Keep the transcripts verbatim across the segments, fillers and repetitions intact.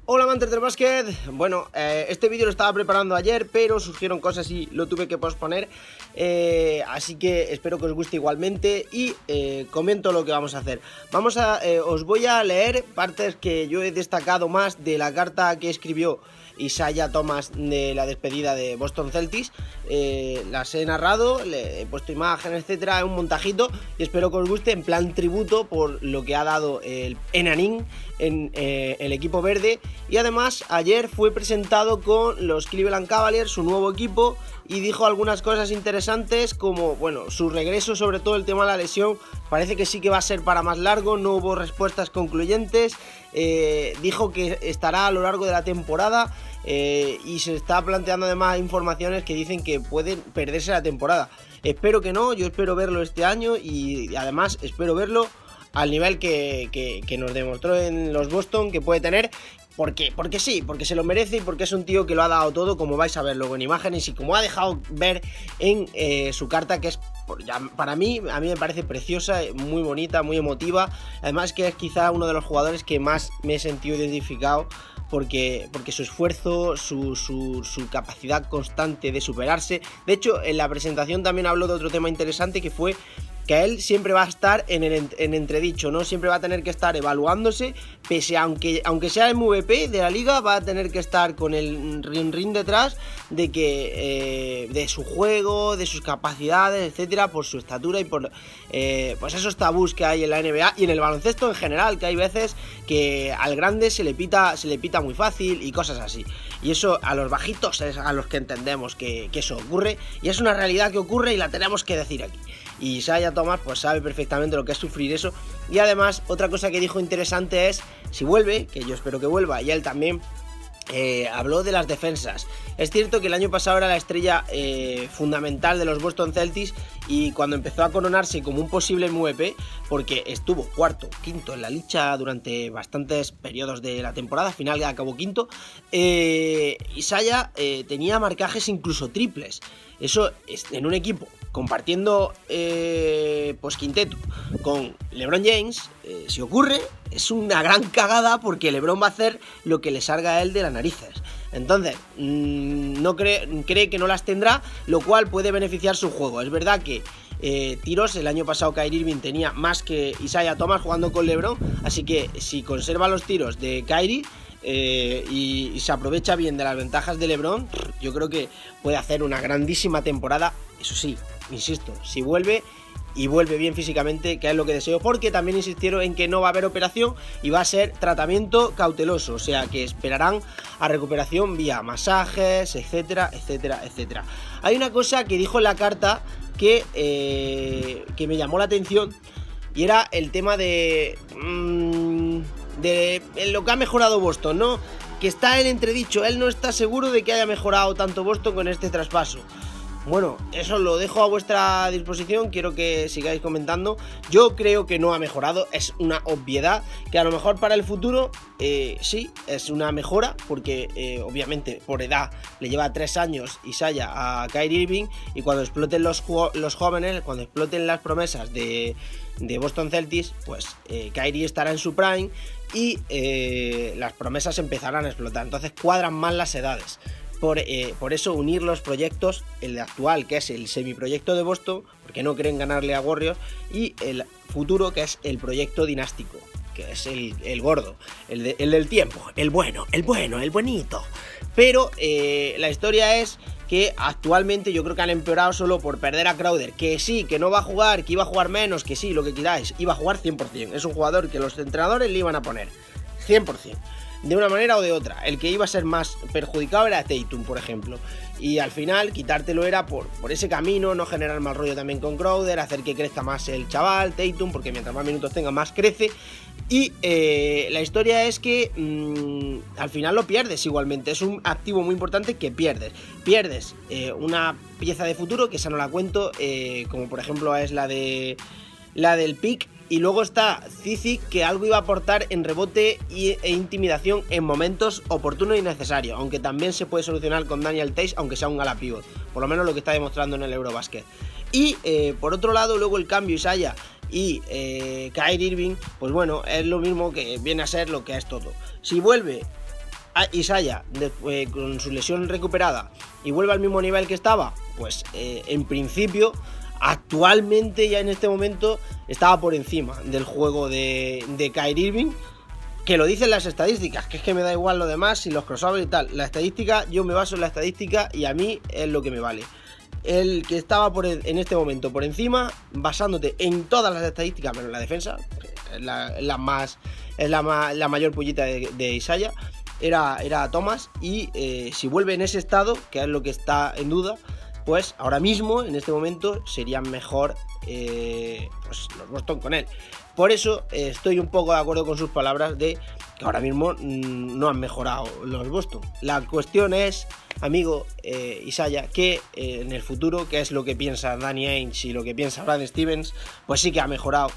Hola amantes del básquet, bueno, eh, este vídeo lo estaba preparando ayer, pero surgieron cosas y lo tuve que posponer, eh, así que espero que os guste igualmente y eh, comento lo que vamos a hacer. Vamos a, eh, os voy a leer partes que yo he destacado más de la carta que escribió Isaiah Thomas de la despedida de Boston Celtics. eh, las he narrado, le he puesto imágenes, etcétera, es un montajito y espero que os guste en plan tributo por lo que ha dado el Enanín en eh, el equipo verde. Y además ayer fue presentado con los Cleveland Cavaliers, su nuevo equipo, y dijo algunas cosas interesantes como, bueno, su regreso, sobre todo el tema de la lesión, parece que sí que va a ser para más largo, no hubo respuestas concluyentes. Eh, dijo que estará a lo largo de la temporada eh, y se está planteando además informaciones que dicen que pueden perderse la temporada. Espero que no, yo espero verlo este año y además espero verlo al nivel que, que, que nos demostró en los Boston que puede tener. Porque, porque sí, porque se lo merece y porque es un tío que lo ha dado todo, como vais a ver luego en imágenes y como ha dejado ver en eh, su carta, que es, ya, para mí, a mí me parece preciosa, muy bonita, muy emotiva. Además que es quizá uno de los jugadores que más me he sentido identificado, porque, porque su esfuerzo, su, su, su capacidad constante de superarse. De hecho, en la presentación también habló de otro tema interesante, que fue que él siempre va a estar en el en entredicho, ¿no? Siempre va a tener que estar evaluándose, pese a aunque, aunque sea M V P de la liga, va a tener que estar con el ring ring detrás de que eh, de su juego, de sus capacidades, etcétera, por su estatura y por eh, pues esos tabús que hay en la N B A y en el baloncesto en general, que hay veces que al grande se le pita, se le pita muy fácil y cosas así. Y eso a los bajitos es a los que entendemos que, que eso ocurre, y es una realidad que ocurre y la tenemos que decir aquí. Y Isaiah Thomas pues sabe perfectamente lo que es sufrir eso. Y además otra cosa que dijo interesante es, si vuelve, que yo espero que vuelva, y él también eh, habló de las defensas. Es cierto que el año pasado era la estrella eh, fundamental de los Boston Celtics, y cuando empezó a coronarse como un posible M V P, porque estuvo cuarto, quinto en la liga durante bastantes periodos de la temporada, al final acabó quinto, eh, Isaiah eh, tenía marcajes incluso triples. Eso es en un equipo compartiendo eh, pues quinteto con LeBron James. Eh, si ocurre, es una gran cagada, porque LeBron va a hacer lo que le salga a él de las narices. Entonces, mmm, no cree, cree que no las tendrá, lo cual puede beneficiar su juego. Es verdad que eh, tiros, el año pasado Kyrie Irving tenía más que Isaiah Thomas jugando con LeBron, así que si conserva los tiros de Kyrie Eh, y, y se aprovecha bien de las ventajas de LeBron, yo creo que puede hacer una grandísima temporada. Eso sí, insisto, si vuelve y vuelve bien físicamente, que es lo que deseo, porque también insistieron en que no va a haber operación y va a ser tratamiento cauteloso, o sea que esperarán a recuperación vía masajes, etcétera, etcétera, etcétera. Hay una cosa que dijo en la carta que, eh, que me llamó la atención, y era el tema de Mmm, de lo que ha mejorado Boston, ¿no? Que está en entredicho, él no está seguro de que haya mejorado tanto Boston con este traspaso. Bueno, eso lo dejo a vuestra disposición, quiero que sigáis comentando. Yo creo que no ha mejorado, es una obviedad, que a lo mejor para el futuro eh, sí, es una mejora, porque eh, obviamente por edad le lleva tres años Isaiah a Kyrie Irving, y cuando exploten los, los jóvenes, cuando exploten las promesas de, de Boston Celtics, pues eh, Kyrie estará en su prime y eh, las promesas empezarán a explotar, entonces cuadran más las edades. Por, eh, por eso unir los proyectos, el actual, que es el semiproyecto de Boston, porque no quieren ganarle a Warriors, y el futuro, que es el proyecto dinástico, que es el, el gordo, el, de, el del tiempo, el bueno, el bueno, el buenito. Pero eh, la historia es que actualmente yo creo que han empeorado solo por perder a Crowder, que sí, que no va a jugar, que iba a jugar menos, que sí, lo que queráis, iba a jugar cien por cien, es un jugador que los entrenadores le iban a poner cien por cien. De una manera o de otra, el que iba a ser más perjudicado era Tatum, por ejemplo, y al final quitártelo era por, por ese camino, no generar mal rollo también con Crowder, hacer que crezca más el chaval, Tatum, porque mientras más minutos tenga más crece. Y eh, la historia es que mmm, al final lo pierdes igualmente, es un activo muy importante que pierdes. Pierdes eh, una pieza de futuro, que esa no la cuento, eh, como por ejemplo es la de la del pick. Y luego está Zizi, que algo iba a aportar en rebote y, e intimidación en momentos oportunos y necesarios, aunque también se puede solucionar con Daniel Theis, aunque sea un ala pivot, por lo menos lo que está demostrando en el Eurobasket. Y eh, por otro lado, luego el cambio Isaiah y eh, Kyrie Irving, pues bueno, es lo mismo, que viene a ser lo que es todo. Si vuelve Isaiah eh, con su lesión recuperada y vuelve al mismo nivel que estaba, pues eh, en principio actualmente ya en este momento estaba por encima del juego de, de Kyrie Irving, que lo dicen las estadísticas, que es que me da igual lo demás, si los crossovers y tal. La estadística, yo me baso en la estadística y a mí es lo que me vale. El que estaba por el, en este momento por encima, basándote en todas las estadísticas, menos la defensa, es la, la, más, es la, ma, la mayor pullita de, de Isaiah, era, era Thomas, y eh, si vuelve en ese estado, que es lo que está en duda, pues ahora mismo, en este momento, serían mejor eh, pues los Boston con él. Por eso eh, estoy un poco de acuerdo con sus palabras de que ahora mismo mmm, no han mejorado los Boston. La cuestión es, amigo eh, Isaiah, que eh, en el futuro, que es lo que piensa Danny Ainge y lo que piensa Brad Stevens, pues sí que ha mejorado.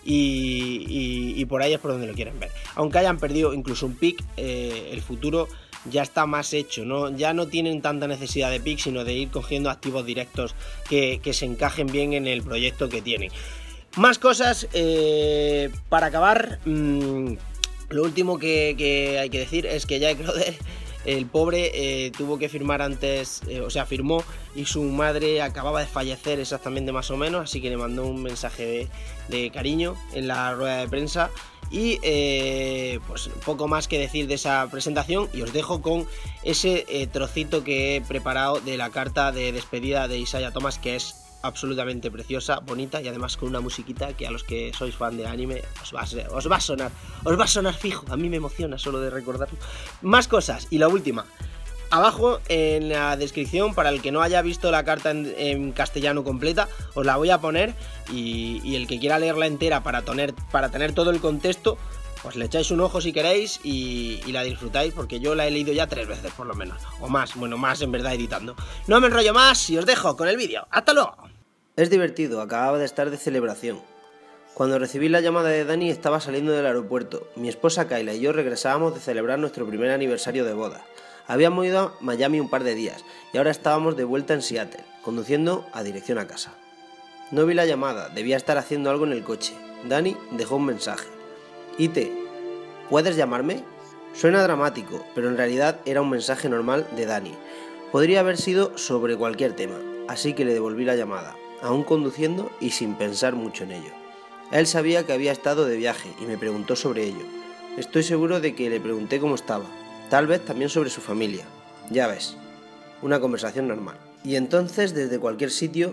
Y, y, y por ahí es por donde lo quieren ver. Aunque hayan perdido incluso un pick, eh, el futuro ya está más hecho, ¿no? Ya no tienen tanta necesidad de pick, sino de ir cogiendo activos directos que, que se encajen bien en el proyecto que tienen. Más cosas eh, para acabar. Mmm, lo último que, que hay que decir es que Jake Crowder, el pobre, eh, tuvo que firmar antes, eh, o sea, firmó y su madre acababa de fallecer exactamente más o menos, así que le mandó un mensaje de, de cariño en la rueda de prensa. Y eh, pues poco más que decir de esa presentación, y os dejo con ese eh, trocito que he preparado de la carta de despedida de Isaiah Thomas, que es absolutamente preciosa, bonita y además con una musiquita que a los que sois fan de anime os va a, ser, os va a sonar, os va a sonar fijo. A mí me emociona solo de recordarlo. Más cosas, y la última. Abajo en la descripción, para el que no haya visto la carta en, en castellano completa, os la voy a poner, y, y el que quiera leerla entera para tener, para tener todo el contexto, pues le echáis un ojo si queréis y, y la disfrutáis, porque yo la he leído ya tres veces por lo menos, o más, bueno, más en verdad editando. No me enrollo más y os dejo con el vídeo. ¡Hasta luego! Es divertido, acababa de estar de celebración. Cuando recibí la llamada de Dani estaba saliendo del aeropuerto. Mi esposa Kayla y yo regresábamos de celebrar nuestro primer aniversario de boda. Habíamos ido a Miami un par de días y ahora estábamos de vuelta en Seattle, conduciendo a dirección a casa. No vi la llamada, debía estar haciendo algo en el coche. Dani dejó un mensaje. Ite, ¿puedes llamarme? Suena dramático, pero en realidad era un mensaje normal de Dani. Podría haber sido sobre cualquier tema, así que le devolví la llamada, aún conduciendo y sin pensar mucho en ello. Él sabía que había estado de viaje y me preguntó sobre ello. Estoy seguro de que le pregunté cómo estaba, tal vez también sobre su familia. Ya ves, una conversación normal. Y entonces, desde cualquier sitio,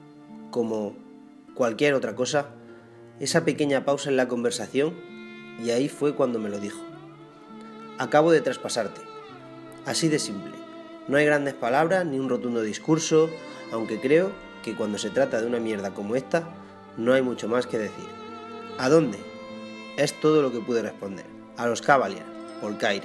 como cualquier otra cosa, esa pequeña pausa en la conversación, y ahí fue cuando me lo dijo. Acabo de traspasarte. Así de simple. No hay grandes palabras ni un rotundo discurso, aunque creo que cuando se trata de una mierda como esta, no hay mucho más que decir. ¿A dónde? Es todo lo que pude responder. A los Cavaliers, por Kyrie.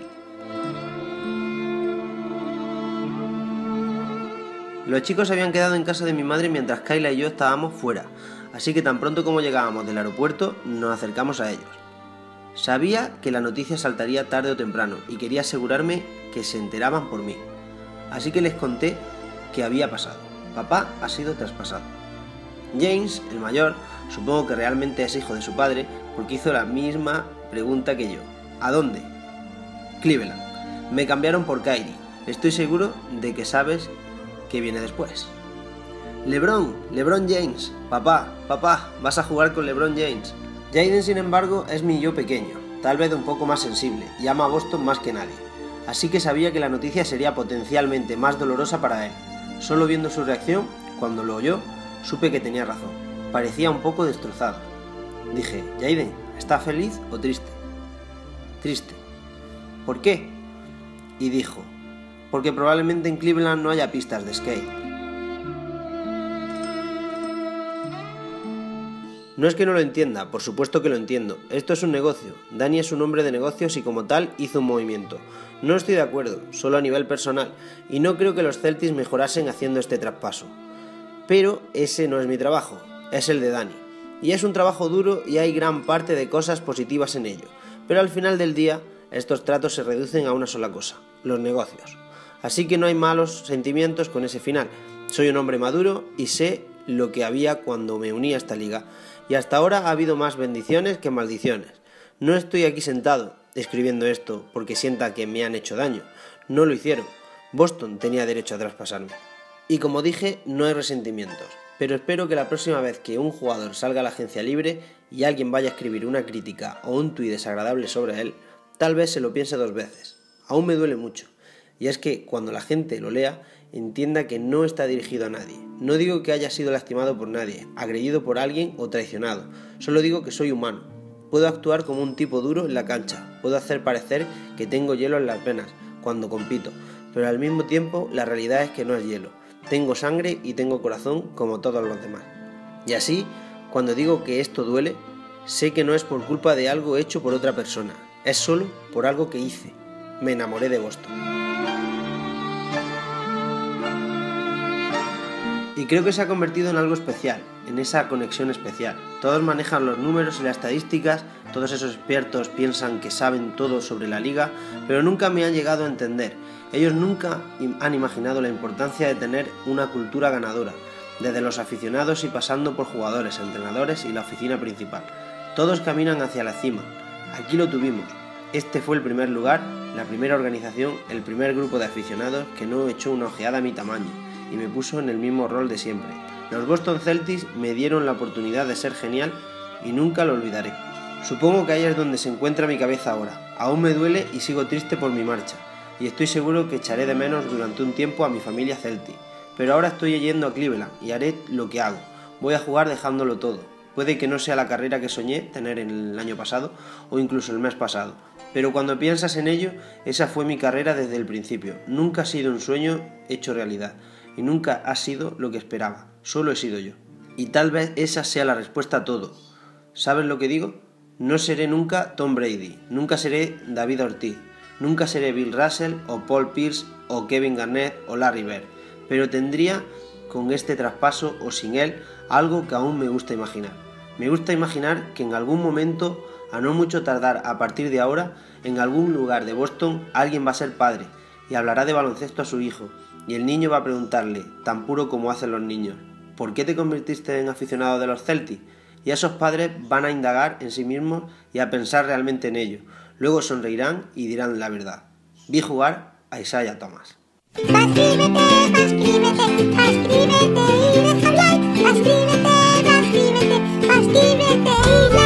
Los chicos habían quedado en casa de mi madre mientras Kayla y yo estábamos fuera, así que tan pronto como llegábamos del aeropuerto, nos acercamos a ellos. Sabía que la noticia saltaría tarde o temprano y quería asegurarme que se enteraban por mí. Así que les conté qué había pasado. Papá ha sido traspasado. James, el mayor, supongo que realmente es hijo de su padre, porque hizo la misma pregunta que yo. ¿A dónde? Cleveland. Me cambiaron por Kyrie. Estoy seguro de que sabes qué viene después. LeBron, LeBron James. Papá, papá, vas a jugar con LeBron James. Jaden, sin embargo, es mi yo pequeño, tal vez un poco más sensible, y ama a Boston más que nadie. Así que sabía que la noticia sería potencialmente más dolorosa para él. Solo viendo su reacción, cuando lo oyó, supe que tenía razón. Parecía un poco destrozado. Dije, Jaden, ¿está feliz o triste? Triste. ¿Por qué? Y dijo, porque probablemente en Cleveland no haya pistas de skate. No es que no lo entienda, por supuesto que lo entiendo. Esto es un negocio. Danny es un hombre de negocios y como tal hizo un movimiento. No estoy de acuerdo, solo a nivel personal, y no creo que los Celtics mejorasen haciendo este traspaso. Pero ese no es mi trabajo, es el de Danny. Y es un trabajo duro y hay gran parte de cosas positivas en ello. Pero al final del día, estos tratos se reducen a una sola cosa, los negocios. Así que no hay malos sentimientos con ese final. Soy un hombre maduro y sé lo que había cuando me uní a esta liga. Y hasta ahora ha habido más bendiciones que maldiciones. No estoy aquí sentado, escribiendo esto porque sienta que me han hecho daño. No lo hicieron. Boston tenía derecho a traspasarme. Y como dije, no hay resentimientos. Pero espero que la próxima vez que un jugador salga a la agencia libre y alguien vaya a escribir una crítica o un tuit desagradable sobre él, tal vez se lo piense dos veces. Aún me duele mucho. Y es que cuando la gente lo lea, entienda que no está dirigido a nadie. No digo que haya sido lastimado por nadie, agredido por alguien o traicionado. Solo digo que soy humano. Puedo actuar como un tipo duro en la cancha. Puedo hacer parecer que tengo hielo en las venas cuando compito. Pero al mismo tiempo, la realidad es que no es hielo. Tengo sangre y tengo corazón como todos los demás. Y así, cuando digo que esto duele, sé que no es por culpa de algo hecho por otra persona. Es solo por algo que hice. Me enamoré de Boston. Y creo que se ha convertido en algo especial, en esa conexión especial. Todos manejan los números y las estadísticas, todos esos expertos piensan que saben todo sobre la liga, pero nunca me han llegado a entender. Ellos nunca han imaginado la importancia de tener una cultura ganadora, desde los aficionados y pasando por jugadores, entrenadores y la oficina principal. Todos caminan hacia la cima. Aquí lo tuvimos. Este fue el primer lugar, la primera organización, el primer grupo de aficionados que no echó una ojeada a mi tamaño y me puso en el mismo rol de siempre. Los Boston Celtics me dieron la oportunidad de ser genial y nunca lo olvidaré. Supongo que ahí es donde se encuentra mi cabeza ahora. Aún me duele y sigo triste por mi marcha. Y estoy seguro que echaré de menos durante un tiempo a mi familia Celtic. Pero ahora estoy yendo a Cleveland y haré lo que hago. Voy a jugar dejándolo todo. Puede que no sea la carrera que soñé tener el año pasado o incluso el mes pasado. Pero cuando piensas en ello, esa fue mi carrera desde el principio. Nunca ha sido un sueño hecho realidad. Y nunca ha sido lo que esperaba. Solo he sido yo. Y tal vez esa sea la respuesta a todo. ¿Sabes lo que digo? No seré nunca Tom Brady. Nunca seré David Ortiz. Nunca seré Bill Russell o Paul Pierce o Kevin Garnett o Larry Bird, pero tendría con este traspaso o sin él algo que aún me gusta imaginar. Me gusta imaginar que en algún momento, a no mucho tardar a partir de ahora, en algún lugar de Boston alguien va a ser padre y hablará de baloncesto a su hijo y el niño va a preguntarle, tan puro como hacen los niños, ¿por qué te convertiste en aficionado de los Celtics? Y esos padres van a indagar en sí mismos y a pensar realmente en ello. Luego sonreirán y dirán la verdad. Vi jugar a Isaiah Thomas. Suscríbete, suscríbete, suscríbete y deja like. Suscríbete, suscríbete, suscríbete y like.